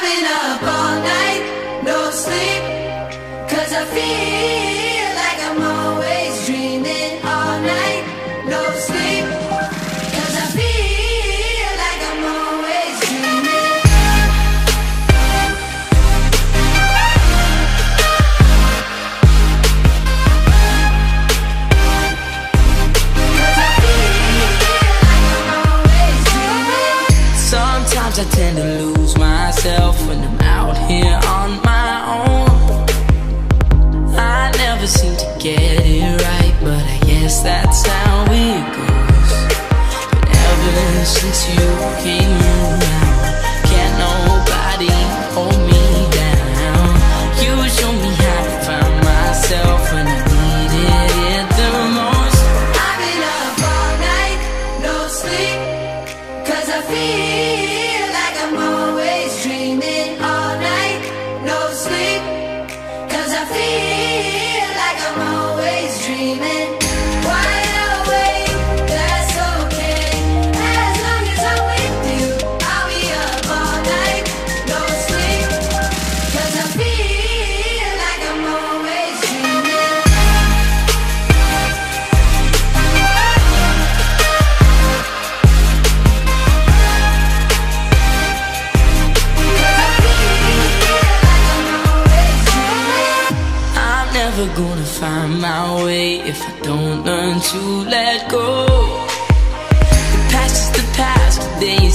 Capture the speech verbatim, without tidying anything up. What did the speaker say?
been up all night, no sleep, 'cause I feel like I'm always dreaming all night, no sleep, 'cause I feel like I'm always dreaming. Sometimes I tend to lose myself when I'm out here on my own. I never seem to get it right, but I guess that's how it goes. But ever since you came around, can't nobody hold me down. You show me how to find myself when I needed it the most. I've been up all night, no sleep, 'cause I feel like I'm always dreaming all night, no sleep, 'cause I feel like I'm always dreaming. Wide awake, that's okay, as long as I'm with you. I'll be up all night, no sleep, 'cause I feel like I'm always dreaming. I'm never gonna find my way if I don't learn to let go. The past is the past, days